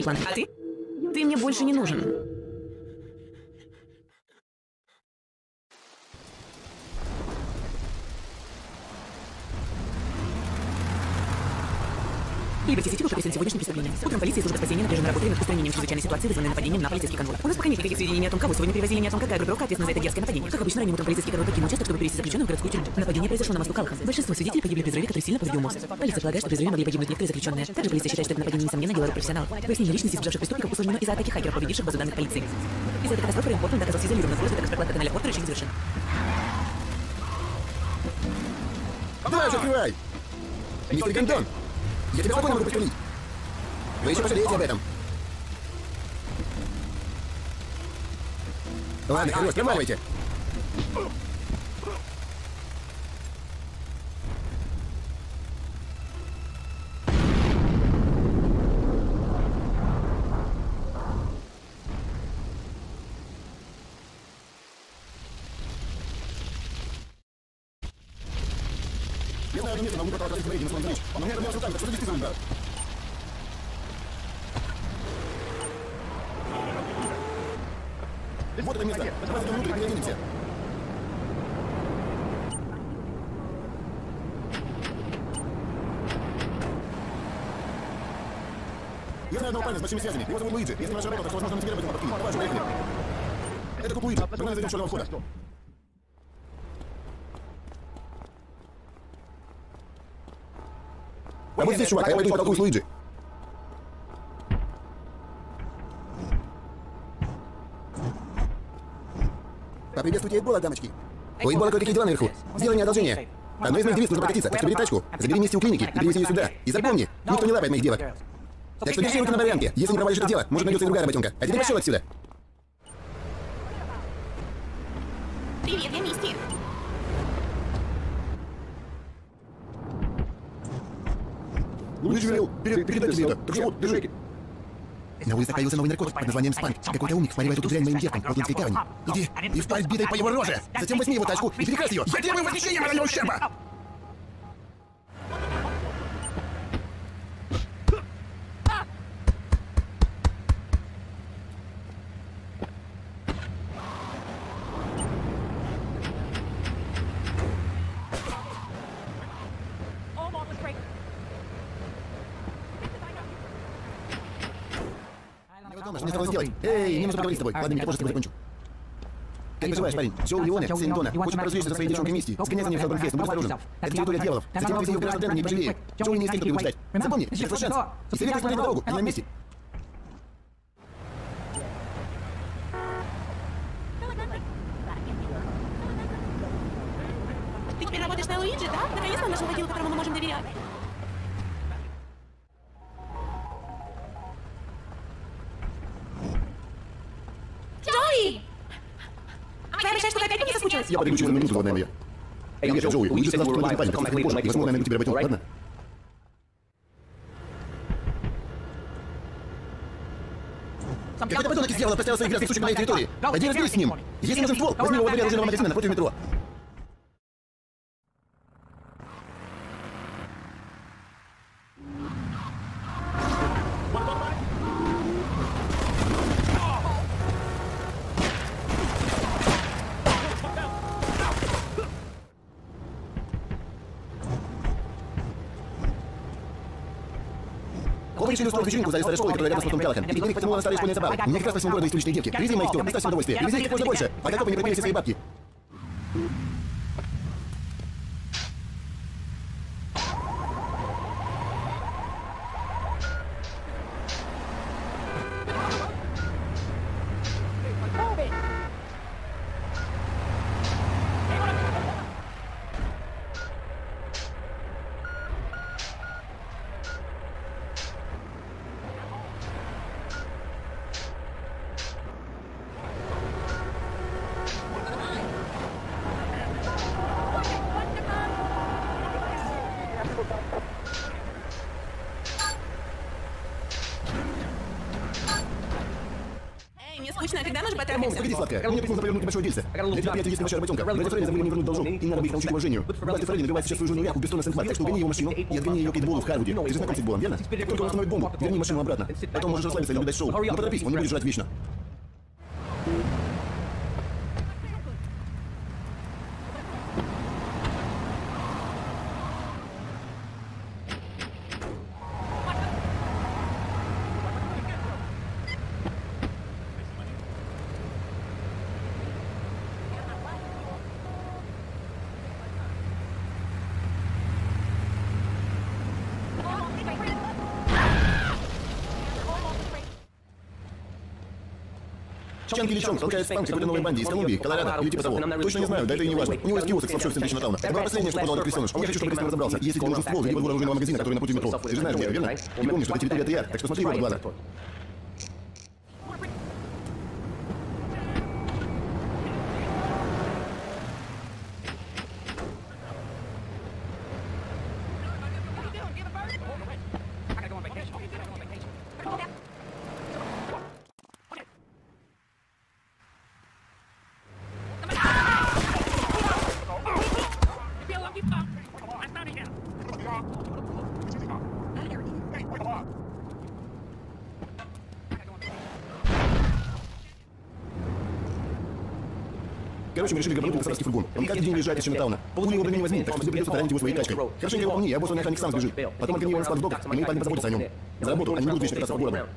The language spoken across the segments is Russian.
планы. А ты? Ты мне больше не нужен. Либерти Сити был потрясен сегодняшним преступлением. Утром полиция и служба спасения напряженно работали над устранением чрезвычайной ситуации, вызванной нападением на полицейский конвой. У нас пока нет никаких сведений ни о том, кого сегодня привозили, ни о том, какая группировка ответственна за это дерзкое нападение. Как обычно, ранним утром полицейский конвой покинул участок, чтобы перевести заключенных в городскую тюрьму. Нападение произошло на мосту Калхан. Большинство свидетелей погибли при взрыве, который сильно повредил мост. Полиция полагает, что при взрыве могли погибнуть некоторые заключенные. Также полиция считает, что это нападение, несомненно, дело рук профессионалов. Выяснение личности избежавших преступников усложнено из-за атаки хакеров, повредивших базу данных полиции. Из-за этой катастрофы район Портленд оказался изолирован, так как прокладка тоннеля Портер еще не завершена. Давай уже открывай! Мистер Гандон! Я тебя спокойно могу пострелить! Вы еще пожалеете об этом! Ладно, хорош, проваливайте! Я знаю одно место, могу потолкать в рейде на своем речь. Но у меня проблема с руками, так что действительно, брат. Вот это место. Давайте внутрь переоденемся. Я знаю одного парня с большими связями. Его зовут Луиджи. Если наша работа, так что, возможно, мы теперь об этом объясним. Давай же, поехали. Это тут Луиджи. Погнали зайдем с черного входа. А вот здесь, чувак, а я пойду потолкую с Луиджи. Поприветствуйте Эйдбола, дамочки. У Эйдбола кое-какие дела наверху. Сделай мне одолжение. Одной из моих девиц нужно прокатиться, так что бери тачку, забери вместе у клиники и привези ее сюда. И запомни, никто не лапает моих девок. Так что держи руки на барянке. Если не провалишь это дело, может найдется и другая работенка. А теперь пошел отсюда. Привет, я Мисти. Луиджи велел передать тебе это. Так что вот, держи. На улице появился новый наркотик под названием спанк. Какой-то умник спаривает эту дрянь моим девкам в Портлендской гавани. Иди и впарь битой по его роже. Затем возьми его тачку и перекрась ее. Я требую возмещения морального ущерба. Что мне осталось сделать? Эй, мне нужно поговорить с тобой. Ладно, я позже с тобой закончу. Как поживаешь, парень? Все у Леоне, сын Дона. Хочет поразвлечься со своей девчонкой Мисти. Сгоняй за ней в Хелбернфест, но будь осторожен. Это территория дьяволов. Затем отвези ее в гараж Дэнни, не пожалеет. Джоуи не успеет предупреждать. Запомни, это твой шанс. И советую смотреть на дорогу, они на месте. Ты теперь работаешь на Луиджи, да? Наконец-то нашел водилу, которому мы можем доверять. Джоуи! Твоя большая штука опять по мне соскучилась? Я подойду через минуту, родная моя. Привет, Джоуи. Луиджи сказал, что ты не парень, так что позже. И, возможно, я найду тебе работенку, ладно? Какой-то подонок из дьявола поставил своих грязных сучек на моей территории. Пойди разберись с ним. Если нужен ствол, возьми его во дворе оружейного магазина напротив метро. Оба решили устроить вечеринку в зале старой школы, которая рядом с мостом Калахан. И теперь их потянуло на старые школьные забавы. У меня как раз по всему городу есть уличные девки. Привези моих тём, доставь себе удовольствие. Привези их как можно больше, пока копы не пропили все свои бабки. Мне скучно, а когда мы же Мол, потрахаемся? погоди, сладкая, мне тут нужно провернуть небольшое дельце. Для предприятия есть небольшая работенка. Братья Фредди забыли мне вернуть должок, и надо бы их научить уважению. Братья Фредди набивает сейчас свою жену Яху в бессонный Сент-Клад, так что угони его машину и отгони ее к Эйдболу в Харвуде. Ты же знаком с Эйдболом, верно? Как только он остановит бомбу, верни машину обратно. Потом можешь расслабиться и наблюдать шоу. Но поторопись, он не будет жрать вечно. Чанки или Чонг толкает спам какой-то новой банде из Колумбии, Колорадо или типа того. Точно не знаю, да это и не важно. У него есть киоск с лапшой в центре Чинатауна. Это было последнее, что подал крестеныш. Я хочу, чтобы Кристиан разобрался. Если тебе нужен ствол, иди во двор оружейного магазина, который напротив метро. Ты же знаешь, где это, верно? И помни, что это территория ТР, так что смотри его в глаза. Короче, мы решили грабануть государственный фургон. Он каждый день уезжает из Чинатауна. Полгода его брони не возьмут, так что тебе придется таранить его своей тачкой. Хорошенько его помни, а босс охранник сам сбежит. Потом отгони его на склад в доках, и мои парни позаботятся о нем. За работу, они не будут вечно питаться по городу.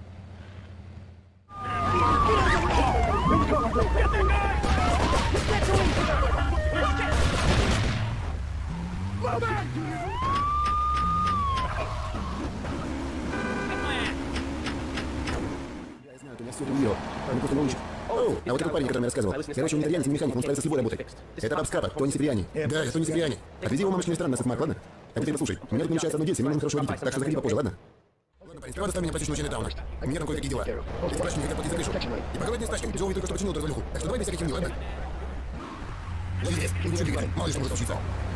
Я знаю, ты меня все видел. Он просто научит. А вот этот парень, который мне рассказывал. Короче, он итальянец и механик, он справится с любой работой. Это Баб Скапа, Тони Сиприани. Да, это Тони Сиприани. Отвези его мамочный ресторан на Сет-Мак, ладно? А теперь послушай, у меня тут намечается одно дельце, мне нужен хороший водитель, так что заходи попозже, ладно? Ладно, парень, сперва доставь меня по течению Чинатауна. У меня там кое-какие дела. Эти прачки не хотят платить за крышу. И поговорить не с тачкой, Джоуи только что починил эту развалюху. Так что давай без всяких херни, ладно? Я здесь, не лучше двигатель, мало ли что может случиться.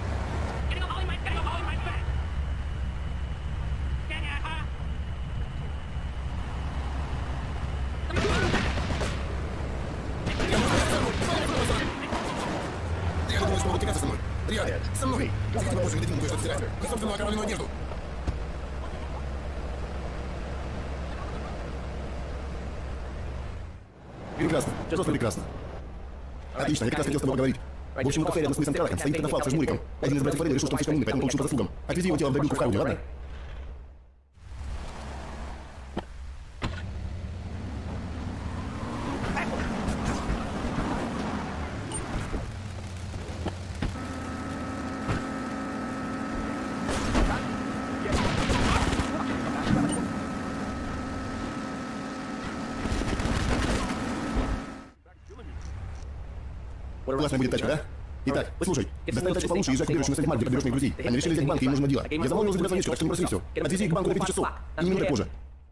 Со мной! Заходи попозже, не дадим кое-что стирать. И собственную окровавленную одежду. Прекрасно. Просто прекрасно. Отлично, я как раз хотел с тобой поговорить. В общем, у кафе рядом с мысом Калахан стоит катафалк со жмуриком. Один из братьев Форелли решил, что он слишком умный, поэтому получил по заслугам. Отвези его тело в добилку в Харвуде, ладно? Классная будет тачка, да? Итак, слушай, доставь тачку получше и езжай к убежищу на Сент-Марк, где подберешь моих друзей. Они решили взять банк, и им нужно дело. Я замолвил за тебя звоничку, так что не проси все. Отвези их к банку до 5 часов. И не минуты позже.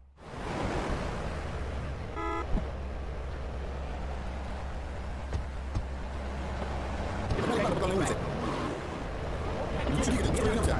Это банк на улице. Слушай, Игорь, быстро вернемся.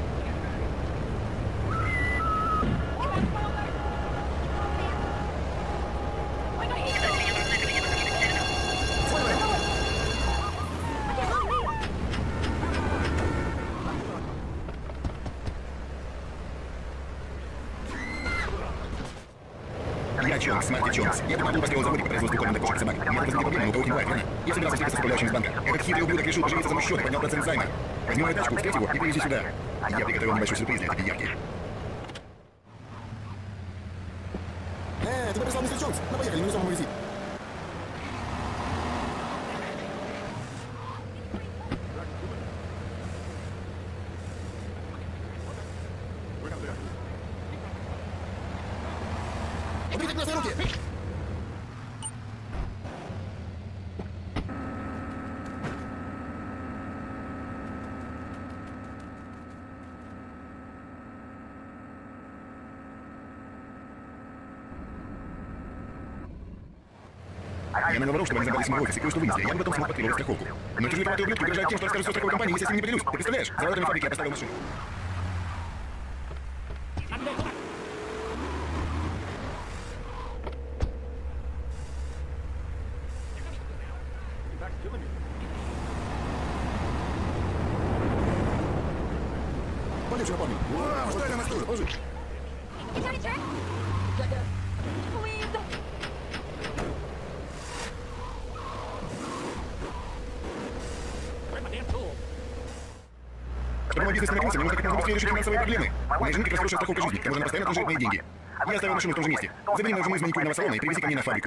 Я Чонкс, Марти Чонкс. Я помогу построил заводик по производству корма для кошек и собак. У меня тут возникла проблема, но у кого-то не бывает, верно? Я собирался встретиться с управляющим из банка. Этот хитрый ублюдок решил поживиться за мой счет и поднял процент займа. Возьми мою тачку, встреть его и привези сюда. Я приготовил небольшой сюрприз для этой явки. Тебя прислал мистер Чонкс. Ну поехали, минусом ему вези. Уберите меня свои руки! Я наговорил, чтобы они забрались в мой офис и кое-что вынесли. Я бы потом смог подпиловать страховку. Но чужие помятые ублюдки угрожают тем, что расскажут все страховой компании, если я с ними не поделюсь. Ты представляешь? За воротами фабрики я поставил машину. Полегче, парни. Вау, стой на мосту, положи. Чтобы мой бизнес не накрылся, мне нужно как можно быстрее решить финансовые проблемы. Моей жене как раз хорошая страховка жизни, к тому же она постоянно отложит мои деньги. Я оставил машину в том же месте. Забери мою жену из маникюрного салона и привези ко мне на фабрику.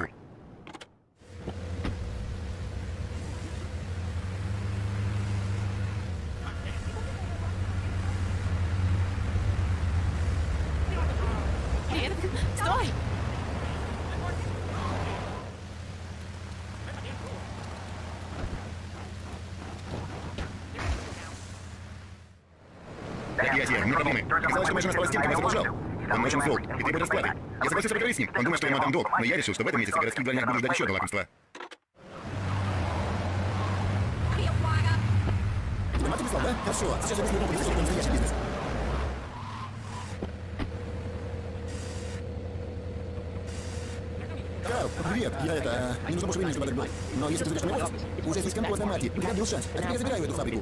Привет. Стой! Предприятие, у меня проблемы. Оказалось, что моя жена спала с тем, кого я задолжал. Он очень зол и требует расплаты. Я согласился поговорить с ним. Он думает, что я ему отдам долг, но я решил, что в этом месяце городских дворняк буду ждать еще одно лакомство. Мать прислал, да? Хорошо. Сейчас я быстро могу перейти в настоящий бизнес. Карл, привет. Мне нужно больше времени, чтобы отдать долг. Но если ты зайдешь на мой офис, уже есть контора на Марте. У тебя был шанс. А теперь я забираю эту фабрику.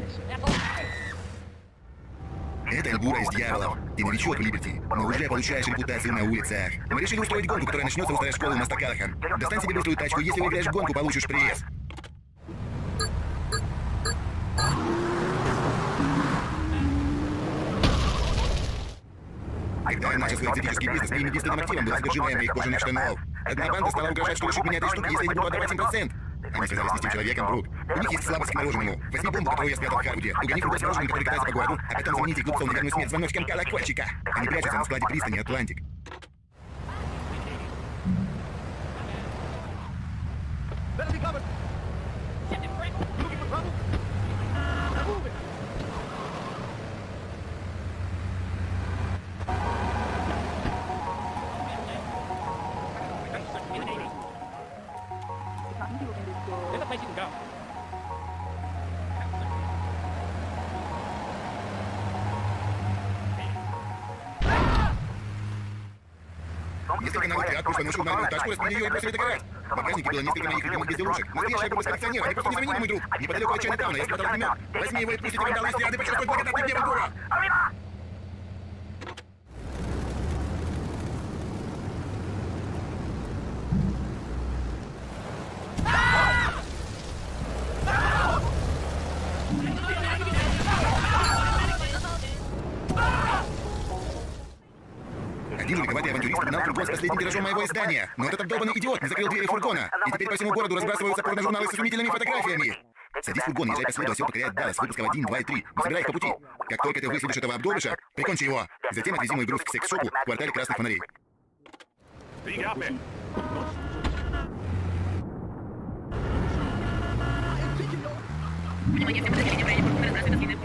Это Эльбура из дьяволов. Ты новичок в Либерти, но уже получаешь репутацию на улицах. Мы решили устроить гонку, которая начнется у старой школы у моста Калахан. Достань себе быструю тачку, если выиграешь гонку, получишь приз. Когда я начал свой экзотический бизнес, моим единственным активом было содержимое моих кожаных штанов. Одна банда стала угрожать, что лишит меня этой штуки, если я не буду отдавать им процент. Они связались с этим человеком, Брук. У них есть слабость к мороженому. Возьми бомбу, которую я спрятал в Харвуде. Угони фургон с мороженым, который катается по городу, а потом звоните глупцам на верную смерть звоночком колокольчика. Они прячутся на складе пристани Атлантик. Несколько новых тряпок установил на тачку, распили ее и бросили догорать. В багажнике было несколько моих любимых безделушек. Настоящая группа коллекционеров, они просто незаменимы, мой друг. Неподалеку от Чайна-тауна я спрятал огнемет. Возьми его и пусть эти вандалы из ряды почувствуют благодатный гнев Эльбура. Один великоватый авантюрист погнал фургон с последним тиражом моего издания. Но этот долбанный идиот не закрыл двери фургона. И теперь по всему городу разбрасываются порно-журналы с изумительными фотографиями. Садись в фургон, езжай по следу, все покоряет Даллас, выпусков 1, 2 и 3. Забирай их по пути. Как только ты выследишь этого обдолбыша, прикончи его. Затем отвези мой груз к секс-шопу в квартале Красных Фонарей. Внимание, всем подозрения, брали фургон, разбрасывай следы.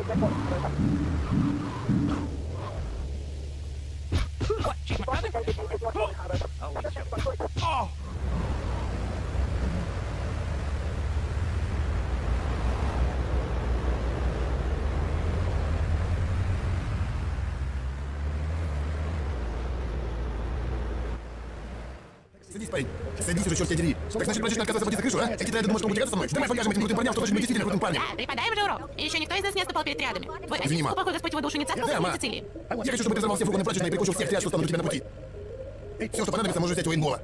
Садись, парень. Садись уже, черт тебя дери. Так значит, хочешь отказаться платить за крышу, а? Эти тряды думают, что будут тягаться со мной? Давай покажем этим крутым парням, что тоже мы действительно крутым парнем. Да, преподай уже урок. И еще никто из нас не отступал перед рядами. Твой отец, похоже, Господь его душу не царствовал Да, в ма. Сицилии. Я хочу, чтобы ты взорвал все фургоны прачечной и прикончил всех тряд, что станут у тебя на пути. Все, что понадобится, можешь взять у Эйнбола.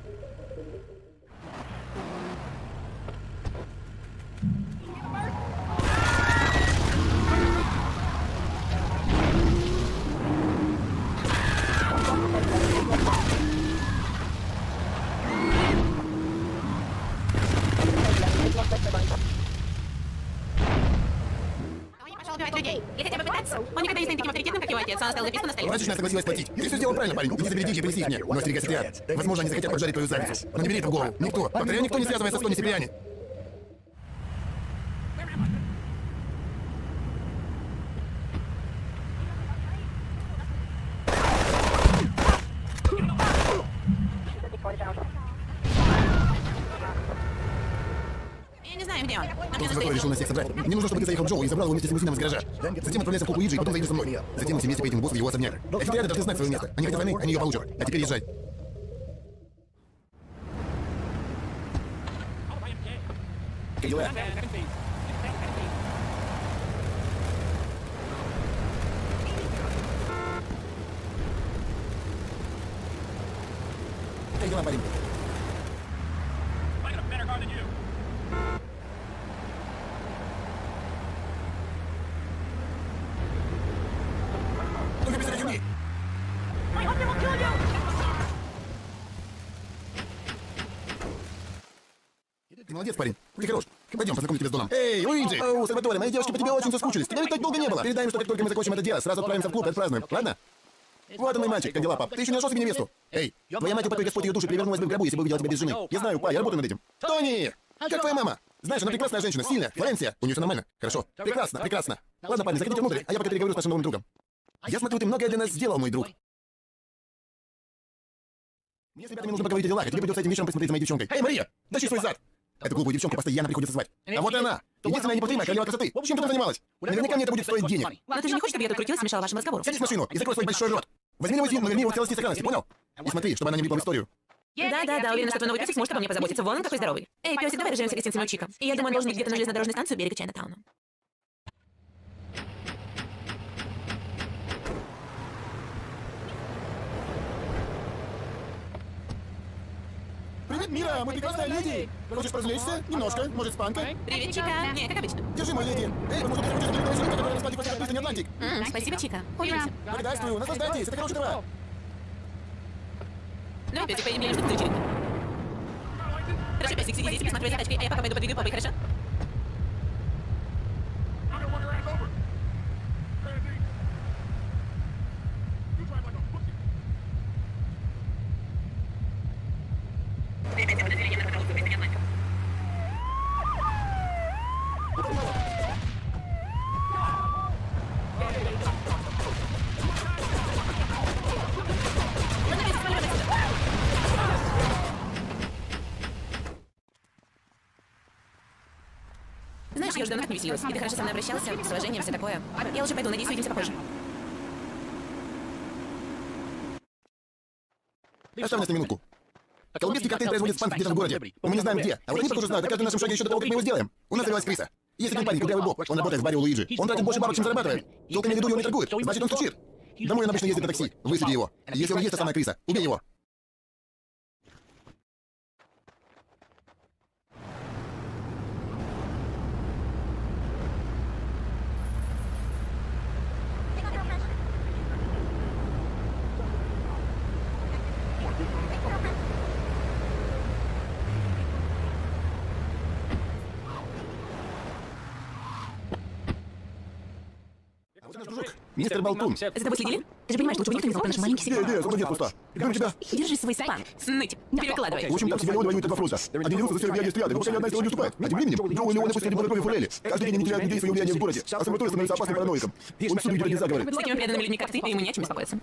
Он не пошел убивать людей. Или хотя бы пытаться. Он никогда не станет таким авторитетным, как его отец. Он оставил записку на столе. Прачечная согласилась платить. Ты все сделал правильно, парень. Иди забери деньги и принеси их мне. Но остерегайся тряд. Возможно, они захотят поджарить твою задницу. Но не бери это в голову. Никто. Повторяю, никто не связывается с Тони Сиприани. Я не знаю, где он. Нам Толстый нужно закон решил нас всех собрать. Мне нужно, чтобы ты заехал к Джоу и забрал его вместе с лимузином из гаража. Затем отправляйся в Куку Иджи и потом заедешь со мной. Затем мы все вместе поедем в босс в его особняк. Офицеры должны знать свое место. Они хотят войны, они ее получат. А теперь езжай. Как дела? Как дела, парень? Только без этой фигни! Ты молодец, парень. Ты хорош. Пойдем, познакомлю тебя с Доном. Эй, Луиджи! Оу, Сальваторе, мои девушки по тебе очень соскучились. Тебя ведь так долго не было. Передай им, что как только мы закончим это дело, сразу отправимся в клуб и отпразднуем. Ладно? Вот он, мой мальчик, как дела, пап? Ты еще не нашел себе невесту? Эй, твоя мать, упокой Господь ее душу, перевернулась бы в гробу, если бы увидела тебя без жены. Я знаю, па, я работаю над этим. Тони! Как твоя мама? Знаешь, она прекрасная женщина, сильная. Флоренция. У нее все нормально. Хорошо. Прекрасно, прекрасно. Ладно, парни, заходите внутрь, а я пока переговорю с нашим новым другом. Я смотрю, ты многое для нас сделал, мой друг. Мне с ребятами нужно поговорить о делах, а тебе придется этим вечером посмотреть за моей девчонкой. Эй, Мария, тащи свой зад! Эту глупую девчонку постоянно приходится звать. А вот и она! Единственная неповторимая королева красоты. Чем ты там занималась? Наверняка мне это будет стоить денег. Но ты же не хочешь, чтобы я тут крутилась и мешала вашему разговору? Садись в машину и закрой свой большой рот. Возьми его но верни его в целости и сохранности, понял? И смотри, чтобы она не влипла в историю. Да, уверена, что твой новый песик сможет обо мне позаботиться. Вон он какой здоровый. Эй, песик, давай разживемся гостинцами у Чика. И я думаю, он должен быть где-то на железнодорожной станции у берега Чайнатауна. Привет, Мира, мы прекрасная леди. Хочешь развлечься? Немножко, может, с панкой? Привет, Чика. Не, как обычно. Держи, мой леди. Эй, возможно, ты хочешь передать вечеринку, которая распадет после пристани Атлантик? Спасибо, Чика. Увидимся. Благодарствую, наслаждайтесь, это хороший товар. Давай, песик, поедем где-нибудь на вечеринку. Хорошо, песик, сиди здесь, присматривай за тачкой, а я пока пойду подвигаю папой, хорошо? Знаешь, я уже давно так не веселилась. И ты хорошо со мной обращался, с уважением, все такое. Я уже пойду, надеюсь, увидимся попозже. Оставь нас на минутку. Колумбийский коктейль производит спанк где-то в городе. Мы не знаем где. А вот они, похоже, знают о каждом нашем шаге еще до того, как мы его сделаем. У нас завелась крыса. Есть один парень, кудрявый бог. Он работает в баре у Луиджи. Он тратит больше бабок, чем зарабатывает. Толками веду, он не торгует. Значит, он стучит. Домой он обычно ездит на такси. Высади его. Если он есть та самая крыса, убей его. А вот наш дружок, мистер Болтун. За тобой следили? Ты же понимаешь, лучше бы никто не знал про наш маленький секрет. Где, зато нет пуста. Говорю тебя. Держи свой спам. Сныть. Перекладывай. В общем, так себе воюют два фронта. Один дерутся за все влияние стрелы, но пока ни одна из сторон не уступает. А тем временем, Джоу и Леон опустили благокровие фурели. Каждый день они теряют людей свое влияние в городе, а Сальваторе становится опасным параноиком. Он всюду ведет заговоры. С такими преданными людьми, как ты, ему не о чем беспокоиться.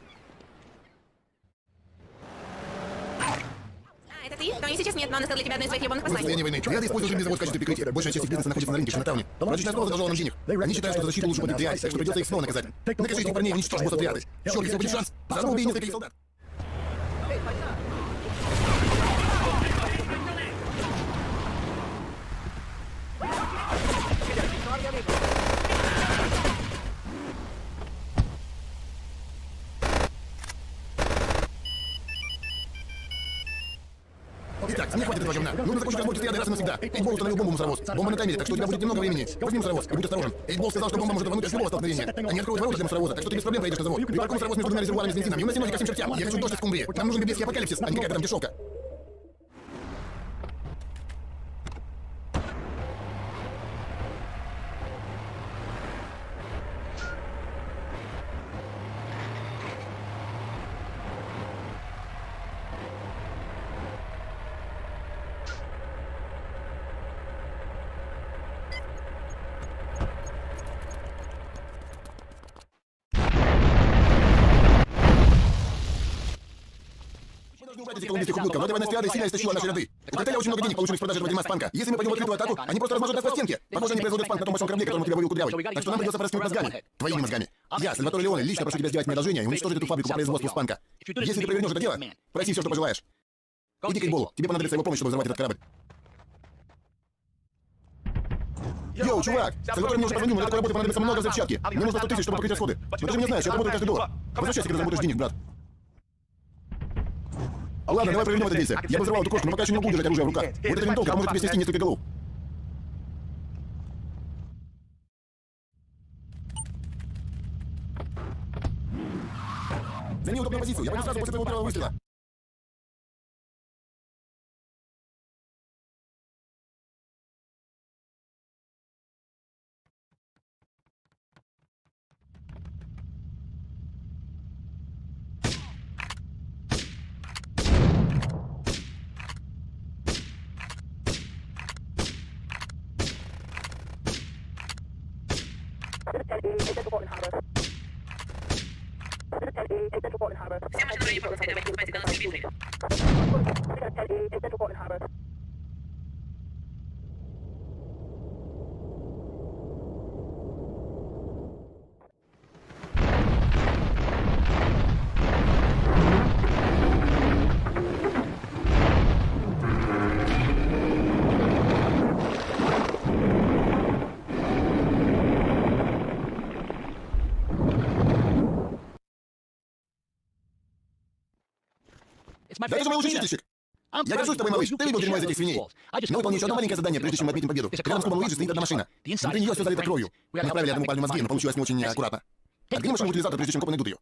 Это ты? Но и сейчас нет, но он оставил для тебя одну из своих ебаных После посланий. состояния войны. Ряды используют железный завод в качестве прикрытия. Большая часть их бизнеса находится на рынке Чайнатауне. Прачечная школа задолжала нам денег. Они считают, что за защиту лучше платить реаль, так что придется их снова наказать. Накажи этих парней и уничтожь босса триады. Черт, если будет шанс, заодно убей нескольких солдат. Итак, мне хватит этого говна. Нужно закончить разбор триады раз и навсегда. Эйдбол установил бомбу в мусоровоз. Бомба на таймере, так что у тебя будет немного времени. Возьми мусоровоз и будь осторожен. Эйдбол сказал, что бомба может рвануть с любого столкновения. Они откроют ворота для мусоровоза, так что ты без проблем поедешь на завод. Припаркуй мусоровоз между двумя резервуарами с бензином и уноси ноги ко всем чертям. Я хочу дождь из скумбрии. Нам нужен библейский апокалипсис, а не какая-то там дешевка. Этих колумбийских ублюдков, но эта война с триадой сильно истощила наши ряды. У коктейля очень много денег, полученных с продажи этого дерьма спанка. Если мы пойдем в открытую атаку, они просто размажут нас по стенке. Похоже, они производят спанк на том большом корабле, которому тебя вывел Кудрявый. Так что нам придется пораскинуть мозгами. Твоими мозгами. Я, Сальваторе Леоне, лично прошу тебя сделать мне одолжение и уничтожить эту фабрику по производству спанка. Если ты провернешь это дело, проси все, что пожелаешь. Иди к Эйдболу, тебе понадобится его помощь, чтобы взорвать этот корабль. Йоу, чувак, Сальватор мне уже позвонил, на такой работе понадобится много взрывчатки. Мне нужно 100 тысяч, чтобы покрыть расходы. Но ты же меня знаешь, я работаю каждый доллар. Возвращайся, когда заработаешь денег, брат. Ладно, давай провернем это действие. Я бы взорвал эту кошку, но пока еще не могу держать оружие в руках. Вот эта винтовка поможет тебе снести несколько голов. Займи удобную позицию, я пойду сразу после твоего первого выстрела. Все машины в районе Павловской, давайте вступайте до нас в Львинове. Да это же мой лучший чистильщик! Я горжусь тобой, малыш, ты видел дерьмо из этих свиней. Мы выполнили еще одно маленькое задание, прежде чем мы отметим победу. Рядом с клубом Луиджи стоит одна машина. Внутри нее все залито кровью. Мы направили одному парню мозги, но получилось не очень аккуратно. Отгони машину в утилизатор, прежде чем копы найдут ее.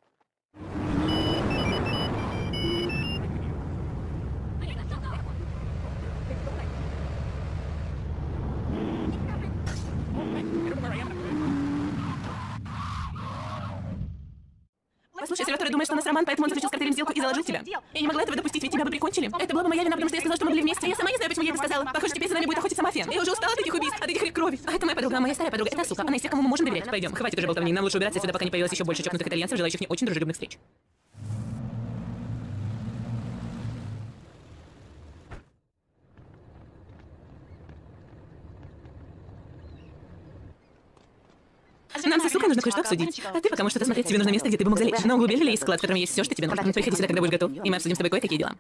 Послушай, Сальватор думает, что у нас роман, поэтому он заключил с картелем сделку и заложил тебя. Я не могла этого допустить, ведь тебя бы прикончили. Это была бы моя вина, потому что я сказала, что мы были вместе. Я сама не знаю, почему я это сказала. Похоже, теперь за нами будет охотиться мафия. Я уже устала от этих убийств, от этих рек крови. А это моя подруга, моя старая подруга. Это сука. Она из тех, кому мы можем доверять. Пойдем, хватит уже болтовни. Нам лучше убираться отсюда, пока не появилось еще больше чокнутых итальянцев, желающих не очень дружелюбных встреч. Нам со сукой нужно кое-что обсудить. А ты пока можешь что-то смотреть, тебе нужно место, где ты бы мог залечь. На углу Белли есть склад, в котором есть все, что тебе нужно. Приходи сюда, когда будешь готов, и мы обсудим с тобой кое-какие дела.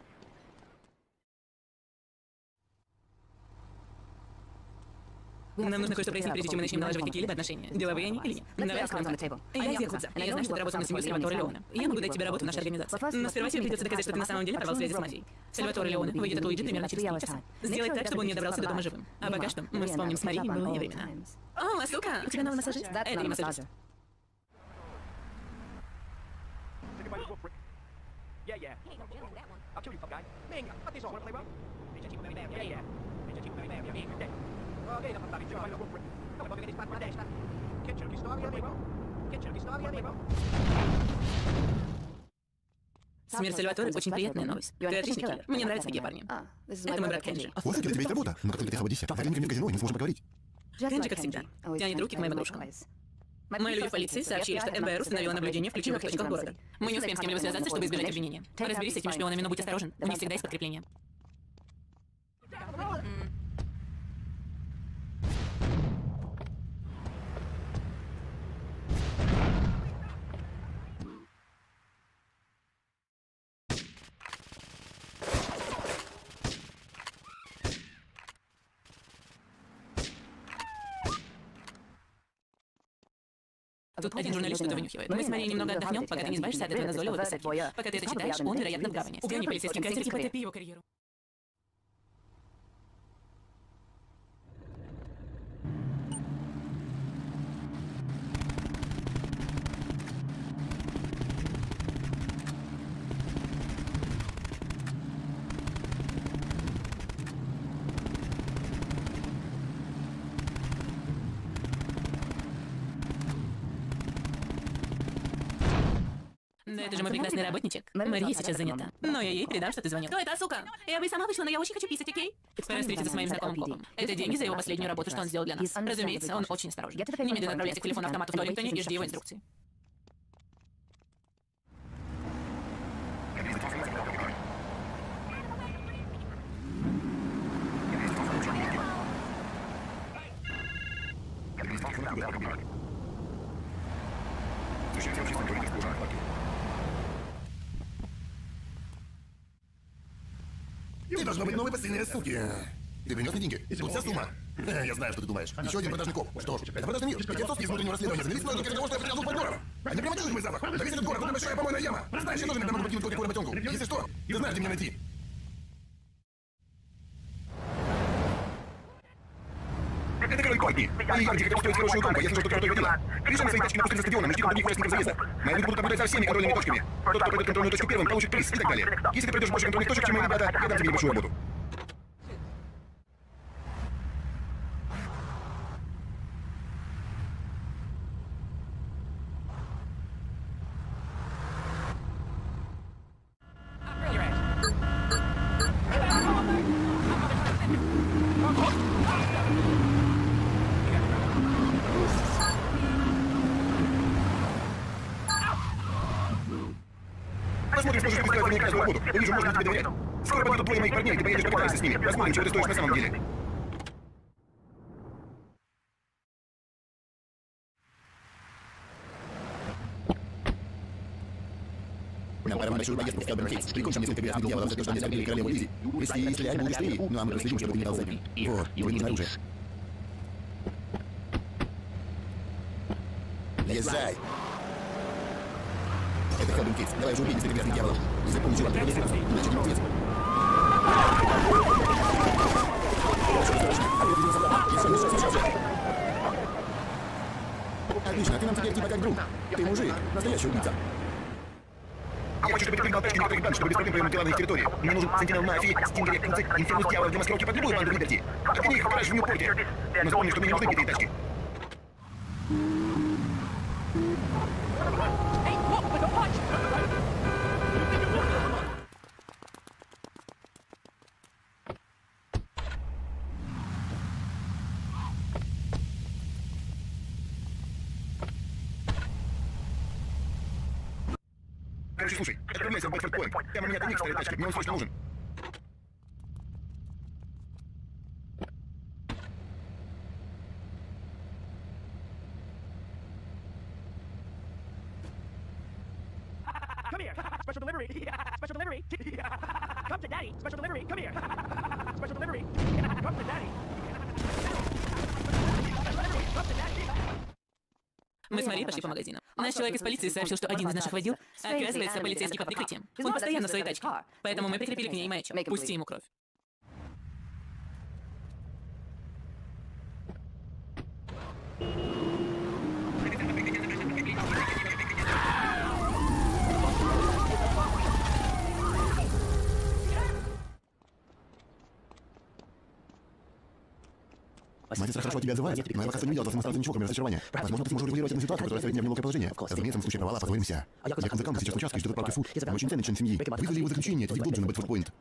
Нам нужно кое-что прояснить, прежде чем мы начнем налаживать какие-либо отношения. Деловые они или нет. Давай раскроем план. Я из Якудза, и я знаю, что ты работал на семью Сальватора Леоне. Я могу дать тебе работу в нашей организации. Но сперва тебе придется доказать, что ты на самом деле порвал связи с мафией. Сальватора Леоне выйдет от Луиджи примерно через 3 часа. Сделай так, чтобы он не добрался до дома живым. А пока что мы вспомним с Марией былые времена. О, сука, у тебя новый массажист? Это не массажист. Смерть Сальватора очень приятная новость. Ты отличный киллер. Мне нравятся такие парни. Это мой брат Кенджи. Вот для тебя есть работа. Но как только ты освободишься, загляни ко мне в казино, и мы сможем поговорить. Кенджи, как всегда, тянет руки к моим игрушкам. Мои люди в полиции сообщили, что ФБР установило наблюдение в ключевых точках города. Мы не успеем с кем-либо связаться, чтобы избежать обвинения. Разберись с этими шпионами, но будь осторожен. У них всегда есть подкрепление. Тут один журналист что-то вынюхивает. Мы с Марией немного отдохнем, пока ты не избавишься от этого назойливого писателя. Пока ты это читаешь, он, вероятно, в гавани. Угони полицейский катер и потопи его карьеру. Да это же мой прекрасный работничек. Мария сейчас занята. Но я ей передам, что ты звонил. Кто это, сука? Я бы и сама вышла, но я очень хочу писать, окей? Пора встретиться с моим знакомым копом. Это деньги за его последнюю работу, что он сделал для нас. Разумеется, он очень осторожен. Немедленно отправляйся к телефону-автомату в Торингтоне и жди его инструкции. Ты должна быть новой посыльной суки. Ты принес мне деньги? Вот вся сумма. Я знаю, что ты думаешь. Еще один продажный коп. Что ж, это продажный мир. Эти отцовские из внутреннего расследования завелись только из-за того, что я притянул под гором. Они прямо чувствуют мой запах. Да весь этот город, вот большая помойная яма. Знаешь, я тоже иногда могу покинуть кое-какую работенку. Если что, ты знаешь, где меня найти. Это Кэрол Кортни. Мои ягоды хотят устроить хорошую гонку, если что-то крутой видела. Решим свои тачки на пустынь за стадионом и жди других участников заезда. Мои люди будут наблюдать за всеми контрольными точками. Тот, кто пройдет контрольную точку первым, получит приз и так далее. Если ты пройдешь больше контрольных точек, чем мои ребята, я дам тебе небольшую работу. Посмотрим, сможешь ты сделать мне каждую работу. Я вижу, можно ли тебе доверять. Скоро подойдут двое моих парней, ты поедешь покатаешься с ними. Посмотрим, чего ты стоишь на самом деле. Нам пора в большую поездку в Келберн Хейтс. Прикончим несколько версий дьяволов за то, что они забили королеву Лизи. Если и стрелять будешь ты, ну а мы проследим, чтобы ты не дал задним. Вот, его нужно оружие. Лезай! Это Келберн Хейтс. Давай уже убей несколько версий дьяволов. И запомни, чувак, ты полезешь, иначе не мертвец. Отлично, ты нам теперь типа как друг. Ты мужик, настоящий убийца. Я хочу, чтобы ты передал тачки некоторых банд, чтобы без проблем провернуть дела на их территории. Мне нужен Сентинел Мафии, Стингер, Концерт, Инфернус Дьявол для маскировки под любую банду Либерти. А ты не их окажешь в Ньюпорте. Но запомни, что мне не нужны битые тачки. Короче, слушай, отправляйся в Бэдфорд Пойнт. Там у меня тайник стоит тачки, мне он срочно нужен. Come here. Special delivery. Special delivery. Come to daddy. Special delivery. Come here. Special delivery. Come to daddy. Come to daddy. Мы с Марией пошли по магазинам. Наш человек из полиции сообщил, что один из наших водил оказывается полицейский под прикрытием. Он постоянно в своей тачке. Поэтому мы прикрепили к ней маячок. Пусти ему кровь. Мастер хорошо тебя отзывается, но я пока что не видел за самостоятельного ничего, кроме разочарования. Возможно, ты сможешь регулировать эту ситуацию, которая ставит меня в неловкое положение. Разумеется, в случае провала позволимся. За концом ты сейчас в участке, ждет отправки в суд. Он очень ценный член семьи. Вызвали его заключение, это должен на Бэдфорд Пойнт.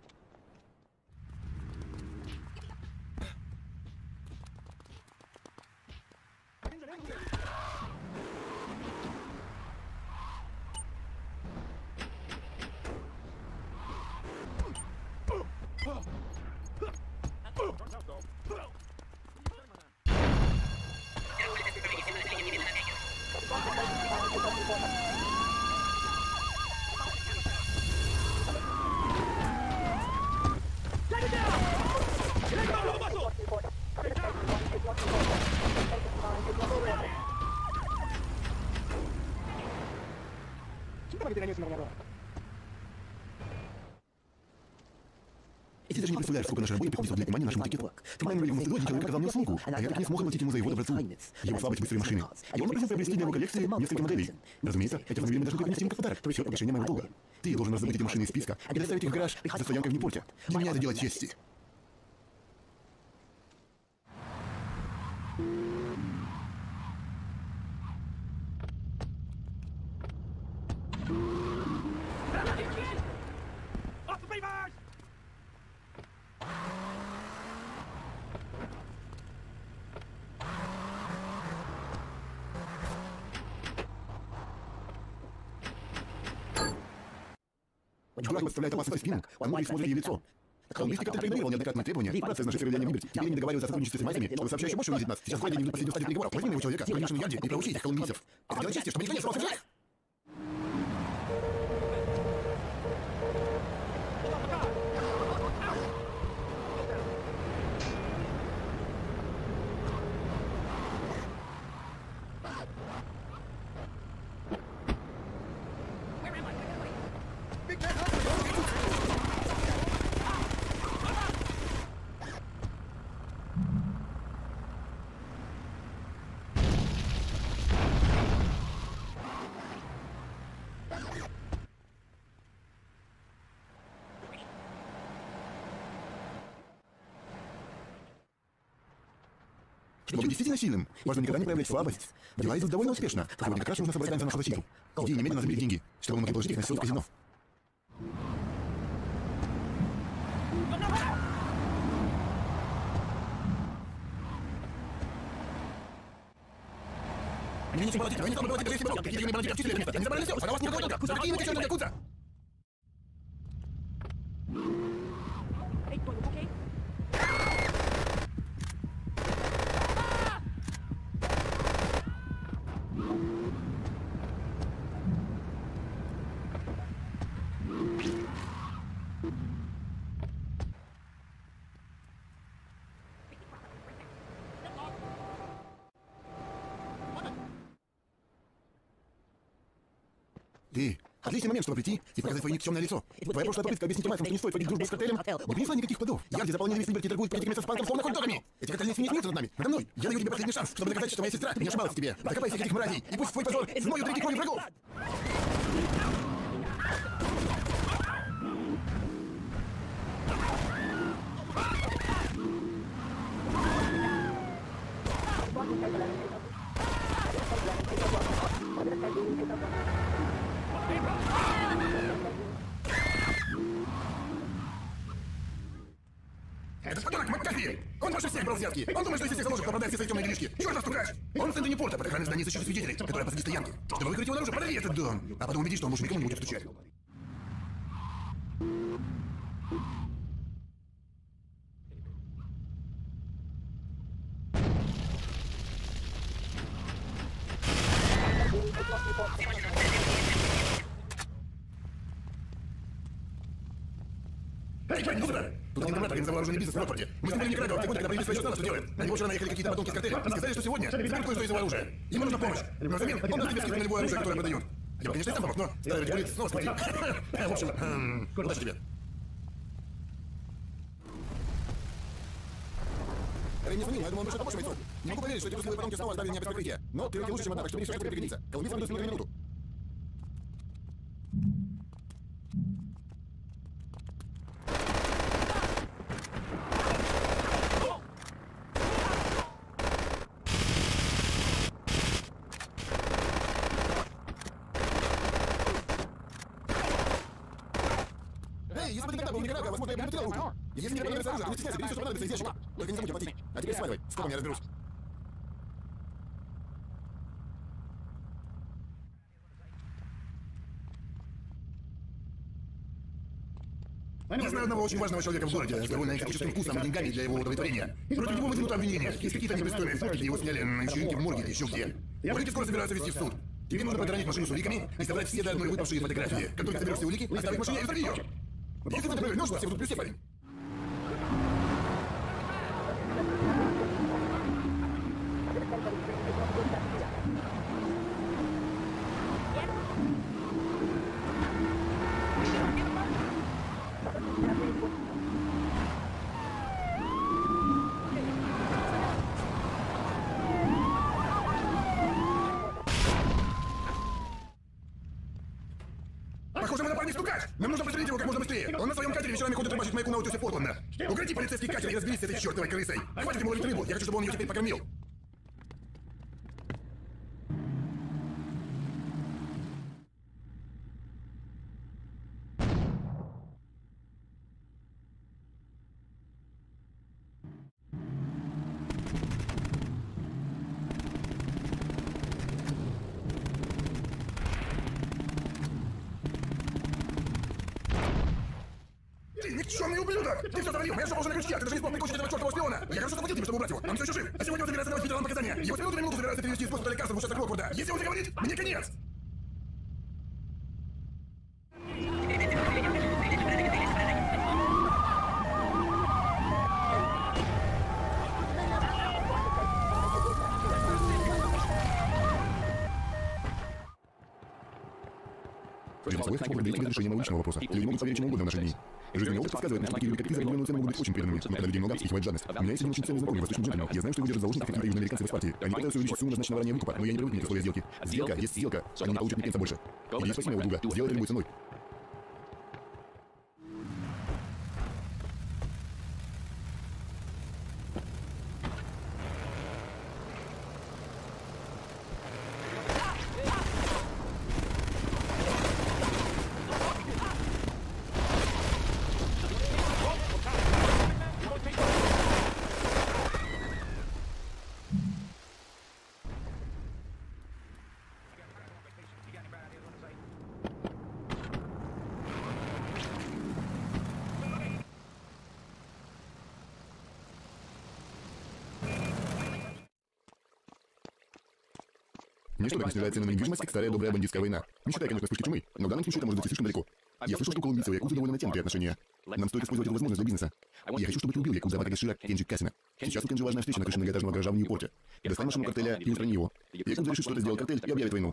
И ты даже не представляешь, сколько нашей работе приходится уделять внимание нашему тикету. Тимайн Уильямс Дилоди человек оказал мне услугу, а я так не смог оплатить ему за его доброту. Его слабость быстрой машины. И он попросил приобрести для его коллекции несколько моделей. Разумеется, эти автомобили мы должны принести ему как подарок. Все это решение моего долга. Ты должен раздобыть эти машины из списка и доставить их в гараж за стоянкой в Ньюпорте. Для меня это дело чести. Off the beavers! Чувак подставляет опасность в спину, он может смотреть ей в лицо. Колумбийский капитан проигнорировал неоднократные требования. Процесс нашей соревнования Либерти. Теперь не договариваются о сотрудничестве с мастами, чтобы сообща еще больше унизить нас. Сейчас войны не идут последнюю стадию переговоров. Возьми моего человека, конечно, Ярди, и проучи этих колумбийцев. Это дело чести, чтобы никто не остался в живых. Чтобы быть действительно сильным, важно никогда не проявлять слабость. Дела идут довольно успешно. Сегодня как раз нужно собрать на нашу защиту. Иди немедленно забери деньги, чтобы мы могли положить их на счет в казино. Они не платить, вы не стали платить, если бы какие-то не платить, обчислили место. Они забрали все, а у вас не только. Заберите им, что якудза. Okay. Ты. Отличный момент, чтобы прийти и показать свое никчемное лицо. Твоя прошлая попытка объяснить умайцам, что не стоит водить дружбу с картелем, не принесла никаких плодов. Ярди заполнили весь Либерти, торгуют политиками со спанком, словно хот-догами. Эти картельные свиньи смеются над нами, надо мной. Я даю тебе последний шанс, чтобы доказать, что моя сестра не ошибалась в тебе. Докопай всех этих мразей, и пусть твой позор смоют реки крови врагов. Это подонок МакКафи! Он больше всех брал взятки! Он думает, что если всех заложек, то продает все свои темные делишки! Чёрт вас ругать! Он в Энтони Порта под охраной здания защиты свидетелей, которая посреди стоянки. Чтобы выкрыть его наружу, прорви этот дом! А потом убедись, что он больше никому не будет стучать. Эй, парень, ну сюда! Тут один комрад организовал оружейный бизнес в Рокфорде. Мы смотрели Никарагуа, в те годы, когда появились свои что делает. На него вчера наехали какие-то подонки с картеля и сказали, что сегодня заберут кое-что из его оружия. Ему нужна помощь. Но взамен он даст тебе скидку на любое оружие, которое продает. Я бы, конечно, и сам помог, но старый регулит снова схватил. В общем, удачи тебе. Рэй не звонил, я думал, он больше помочь бойцу. Не могу поверить, что эти русские подонки снова оставили меня без прикрытия. Но ты лучше, чем одна, так что мне все это пригодится. Колумбийцы выйдут с минуты на минуту. Если бы ты тогда был в Никарагуа, возможно, я бы не потерял руку. Если мне понадобится оружие, то не стесняйся, бери все, что понадобится из ящика. Только не забудь оплатить. А теперь сваливай, скоро я разберусь. Я знаю одного очень важного человека в городе с довольно экзотическим вкусом и деньгами для его удовлетворения. Против него выдвинуто обвинение. Есть какие-то непристойные фотки, где его сняли на вечеринке в морге или еще где. Улики скоро собираются вести в суд. Тебе нужно подранить машину с уликами и собрать все до одной выпавшие фотографии. Как только соберешь все улики, оставь в машине и взорви ее. Если ты это провернешь, во всех тут плюсе, парень. Похоже, мы напали стукач! Нам нужно пристрелить его как можно быстрее! Он на своем катере вечерами ходит рыбачить маяку на утесе Портланда! Укроти полицейский катер и разберись с этой чертовой крысой! Хватит ему ловить рыбу! Я хочу, чтобы он ее теперь покормил! Ты никчемный ублюдок! Ты все завалил! Моя жопа уже на крючке! Ты даже не смог прикончить этого чертового шпиона! Я хорошо заплатил тебе, чтобы убрать его! Он все еще жив! А сегодня он собирается давать федералам показания! Его с минуты на минуту собираются перевести из госпиталя Кастер в участок Рокфорда! Если он заговорит, мне конец! Прежде всего, я хочу поблагодарить тебя за решение научного вопроса. Люди могут поверить чему угодно в наши дни. Жизненный опыт подсказывает нам, что такие люди, как ты, за определенную цену могут быть очень преданными. Но когда людей много, вспыхивает жадность. У меня есть один очень ценный знакомый восточный джентльмен. Я знаю, что его держат заложников эти южноамериканцы в Эспартии. Они пытаются увеличить сумму назначенного ранее выкупа, но я не привык к условия сделки. Сделка есть сделка. Они не получат ни пенса больше. Иди спаси моего друга. Сделай это любой ценой. Ничто так не снижает цены на недвижимость, как старая добрая бандитская война. Не считая, конечно, вспышки чумы, но в данном случае это может зайти слишком далеко. Я слышал, что колумбийцы и якудзы довольно натянутые отношения. Нам стоит использовать эту возможность для бизнеса. Я хочу, чтобы ты убил якудза Матагашира Кенджи Касина. Сейчас у Кенджи важная встреча на крыше многоэтажного гаража в Ньюпорте. Достань машину картеля и устрани его. Якудза решит, что это сделал картель, и объявит войну.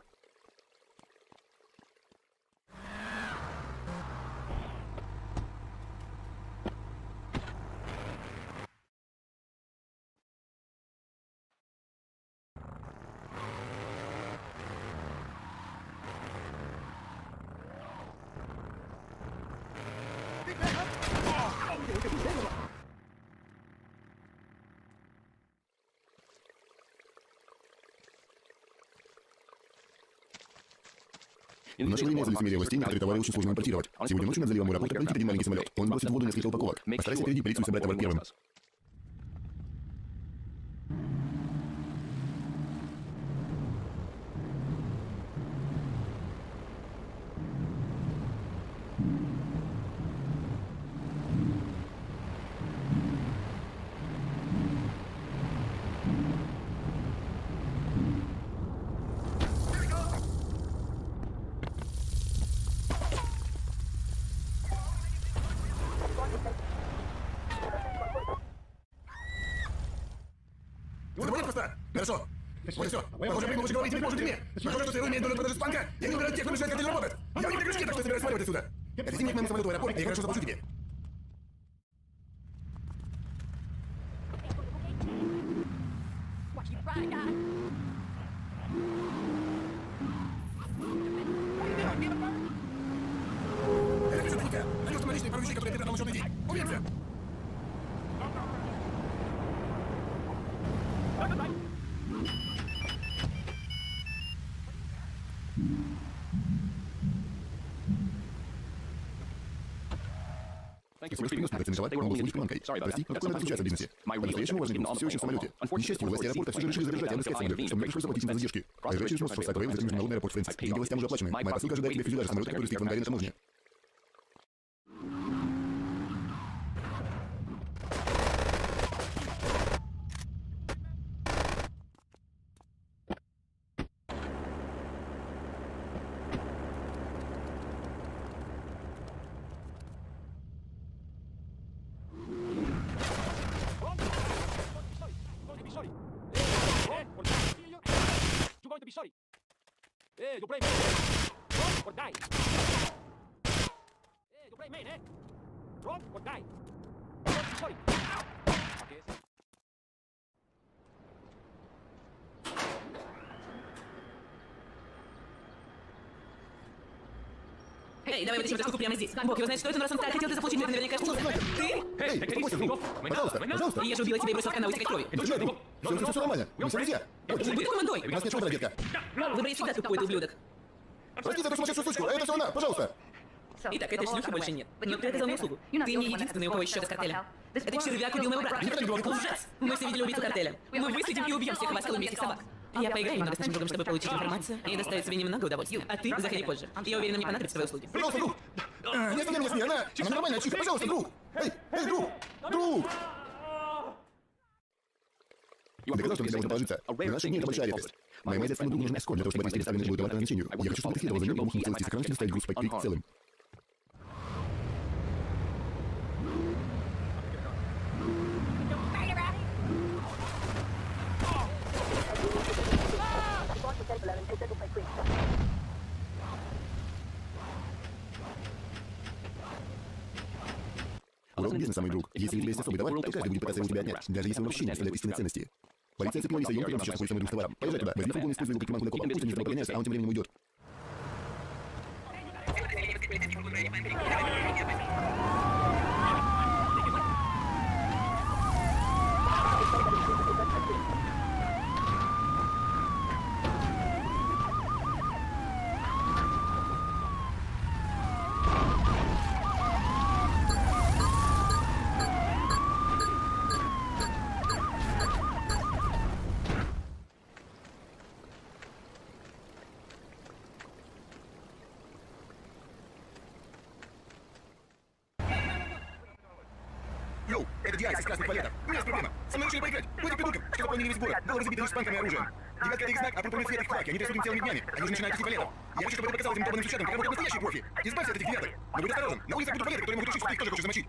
В наше время из-за лицемерия властей некоторые товары очень сложно импортировать. Сегодня ночью над заливом аэропорта пролетит один маленький самолет. Он бросит в воду несколько упаковок. Постарайся опередить полицию и собрать товар первым. Хорошо. Вот и все. Похоже, прыгнул выше головы, теперь поможет мне. Похоже, что своего имеет долю продажи спанка. Я не убираю тех, кто мешает картелю работать. Я не крючки, так что собираюсь сваливать отсюда. Это зимний к моему самолету в аэропорт, я хорошо заплачу тебе. Это все твоя. Найдешь там наличные пару вещей, которые ты на учетный день. Увидимся. Всего лишь принес мне рецензовать, он был слишком манкой. Прости, но такое надо случаться в бизнесе. По-настоящему важный груз все еще в самолете. К несчастью, власти аэропорта все же решили задержать и обыскать самолет, что мне пришлось заплатить им за задержки. Проезжай через мост Форсайт Уэйв, затем международный аэропорт Фрэнсис. Деньги властям уже оплачены. Моя посылка ожидает тебя в фюзеляже самолета, который стоит в ангаре на таможне. Sorry. Hey, you play man. Run or die. Hey, you play man, eh? Run or die. Sorry. Okay. Эй, давай вытащим эту штуку прямо здесь. Бог его знает, что это, но раз он так хотел, ты заполучить, но это наверняка что-то. Ты? Эй, успокойся, друг. Пожалуйста, пожалуйста. Я же убила тебя и бросила в канал вытекать крови. Почему, друг? Все нормально. Мы все друзья. Не будь командой. У нас нет шутера, детка. Выбери всегда тупой ты ублюдок. Прости за эту сумасшедшую сучку, это все она, пожалуйста. Итак, этой шлюхи больше нет. Но ты оказал мне услугу. Ты не единственный, у кого есть счет с картелем. Этот червяк убил моего брата. Это ужас. Мы все видели убийцу картеля. Мы выследим и убьем всех вас, колумбийских собак. Я поиграю немного с нашим другом, чтобы получить информацию и доставить себе немного удовольствия. А ты заходи позже. Я уверена, мне понадобятся твои услуги. Пожалуйста, друг. Не оставляй меня с ней, она нормальная чика, пожалуйста, друг. Эй, друг. Друг. Я доказал, что нельзя можно положиться. На наши дни это большая редкость. Моему детскому другу нужен эскорт для того, чтобы отвезти доставленный жилой товар к назначению. Я хочу, чтобы ты следовал за ним и помог ему целости и сохранности доставить груз в Пайк-Крик целым. Урок бизнеса, мой друг. Если у тебя есть особый товар, то каждый будет пытаться его у тебя отнять, даже если он вообще не представляет истинной ценности. Полиция цепила весь район, сейчас находится мой друг с товаром. Поезжай туда, возьми фургон, используй его как приманку для копа. Пусть он не поклоняется, а он тем временем уйдет. Йоу, это Диайс из красных палетов. У меня есть проблема. Со мной решили поиграть. Будем придурком. Что заполнили весь город. Было разбито лишь с банками и оружием. Девятка — это их знак, а пурпурный цвет — их флаг. Они трясут им целыми днями. Они уже начинают идти балетом. Я хочу, чтобы это показалось этим долбанным сучатам, как работает настоящий профи. Избавься от этих девяток. Но будь осторожен. На улицах будут балеты, которые могут решить, что ты их тоже хочешь замочить.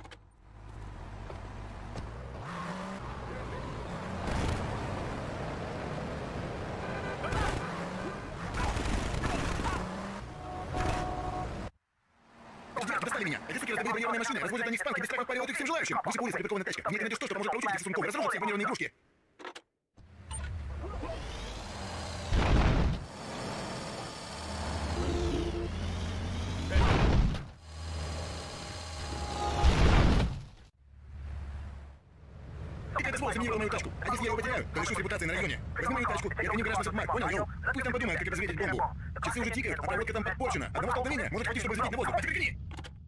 Достали меня. Эти суки раздобыли бронированные машины, развозят на них спанки, без страха впаривают их всем желающим. Лучше по улице припаркованная тачка. В ней ты найдешь то, что поможет проучить этих сунков, разрушить все бронированные игрушки. Ты как сволочь заминировал мою тачку. А если я его потеряю, то лишусь репутации на районе. Возьми мою тачку и отгони гараж на Сапмак, понял, йоу? Пусть там подумает, как обезвредить бомбу. Часы уже тикают, а проводка там подпорчена. Одного столкновения может хватить, чтобы взлететь на воздух. А теперь гони!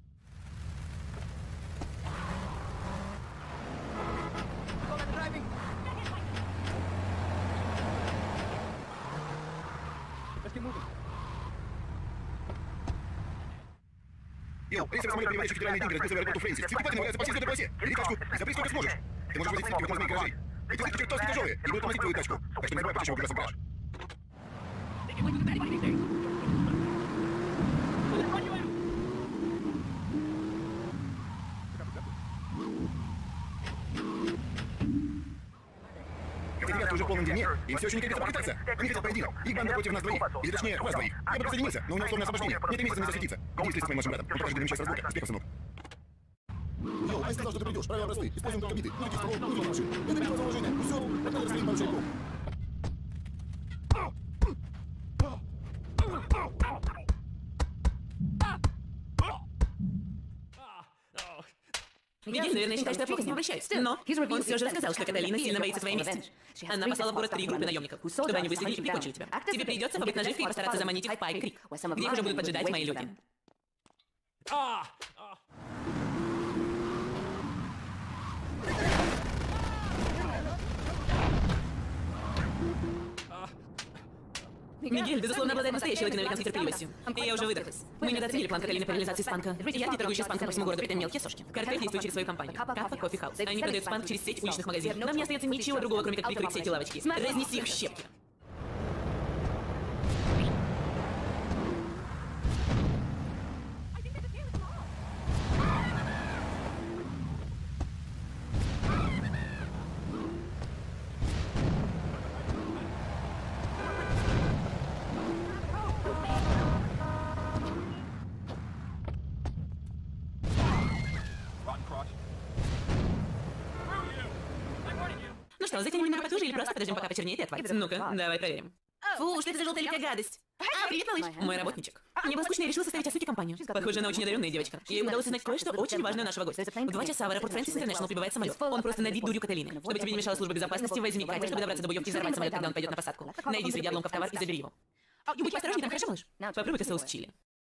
Йоу, рейсовый самолет, переводящий федеральные деньги, разбился в аэропорту Фрэнсис. Цветы Паттон называются по всей взлетной полосе. Бери тачку и запри сколько сможешь. Ты можешь возить цветки в около гаражей. Эти цветки чертовски тяжелые и будут тормозить твою тачку. Так что не забывай почему прекрасный гараж. Хотя ребята уже в полном дерьме, им все еще не терпится покататься. Они хотят поединок. Их банда против нас двоих. Или точнее, вас двоих. Я бы присоединился, но у него условное освобождение. Мне 3 месяца не засветиться. Иди встретиться с моим младшим братом. Он покажет, где намечается разборка. Успехов, сынок. Йоу, Ай сказал, что ты придешь. Правила просты. Используем только биты. Ну, таких стволов, ну, машин. Это битва за уважение. Ну, все, отдали растоим пару шариков. Мигель, наверное, считает, что я плохо с ним обращаюсь. Но он все же рассказал, что Каталина сильно боится своей мести. Она послала в город 3 группы наемников, чтобы они выследили и прикончили тебя. Тебе придется побыть наживкой и постараться заманить их в Пайк-Крик, где их уже будут поджидать мои люди. Мигель, безусловно, обладает настоящей латиноамериканской терпеливостью. И я уже выдохлась. Мы недооценили план Каталины по реализации спанка. Яркий, торгующий спанком по всему городу, это мелкие сошки. Картель действует через свою компанию. Капа Кофе Хаус. Они продают спанк через сеть уличных магазинов. Нам не остается ничего другого, кроме как прикрыть все эти лавочки. Разнеси их в щепки. Ну что, затянем немного потуже или просто подождем, пока почернеет и отвалится? Ну-ка, давай проверим. Фу, что это за желтая липкая гадость? Привет, малыш. Мой работничек. Мне было скучно, я решила составить о сути компанию. Похоже, она очень одаренная девочка. Ей удалось узнать кое-что очень важное у нашего гостя. В 2 часа в аэропорт Фрэнсис Интернешнл прибывает самолет. Он просто набит дурью Каталины. Чтобы тебе не мешала служба безопасности, возьми катер, чтобы добраться до боевки и взорвать самолет, когда он пойдет на посадку. Найди среди обломков товар и забери его. Будь осторожней, там хорошо, малыш? Попробуй-ка соус чили.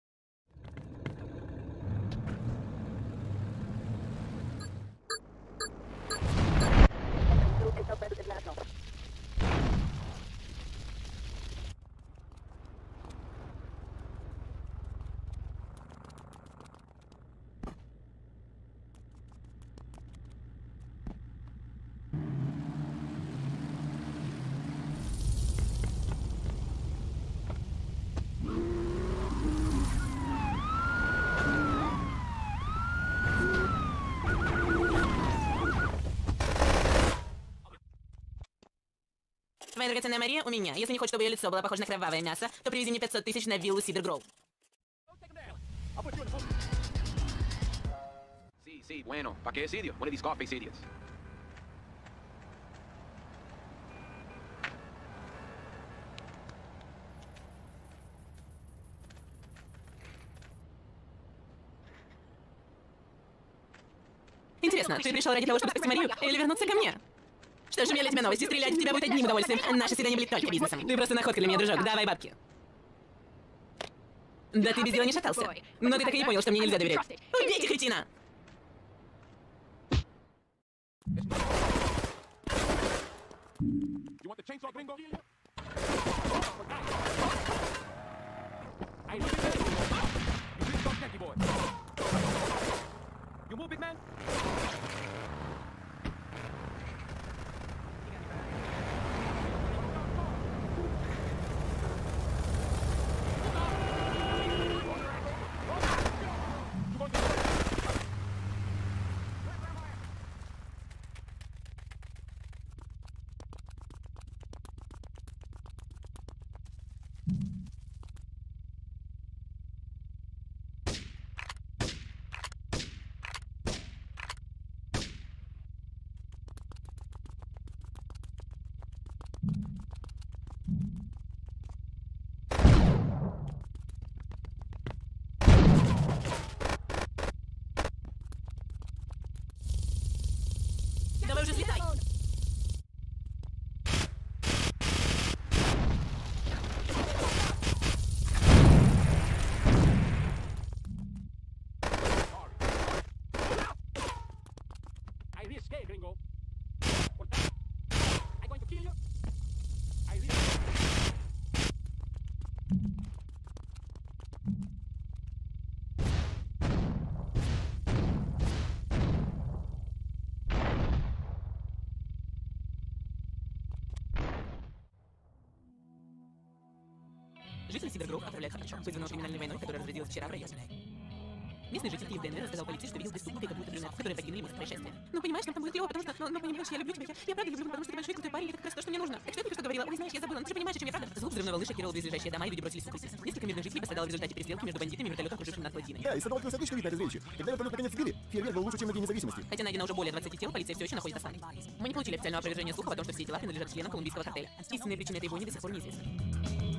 Твоя драгоценная Мария у меня. Если не хочешь, чтобы ее лицо было похоже на кровавое мясо, то привези мне 500 000 на виллу Сидер Гроув. Sí, bueno. ¿Para qué sitio? One of these Scarface idiots. Интересно, ты пришел ради того, чтобы спасти Марию, или вернуться ко мне? Что ж, у меня для тебя новости. Стрелять в тебя будет одним удовольствием. Наше свидание будет только бизнесом. Ты просто находка для меня, дружок. Давай бабки. Да ты без дела не шатался. Но ты так и не понял, что мне нельзя доверять. Убейте, кретина! You want the chainsaw gringo? I know you big dog Yankee boy. You move, big man? Жители Сидергроув отправляют хорошо. Вызвано криминальной войной, которая разразилась вчера в районе. Местный житель Киев ДНР рассказал полиции, что видел преступника и какую-то брюнетку, которые покинули место происшествия. Ну, понимаешь, там будет клево, потому что, ну, понимаешь, я люблю тебя. Я правда люблю, потому что ты большой крутой парень, это как раз то, что мне нужно. Так что я только что говорила? Ой, знаешь, я забыла, ну ты же понимаешь, о чем я, правда? Звук взрывной волны шокировал близлежащие дома, и люди бросились в укрытие. Несколько мирных жителей пострадало в результате перестрелки между бандитами и вертолетом, кружившим над плотиной. Да, и столкнулся отлично видно это зрелище. Когда вертолет наконец сбили, фейерверк был лучше, чем на День независимости. Хотя найдено уже более 20 тел, полиция все еще находит останки. Мы не получили официального опровержения слухов о том, что все тела принадлежат членам колумбийского картеля. Истинные причины этой войны до сих пор неизвестны.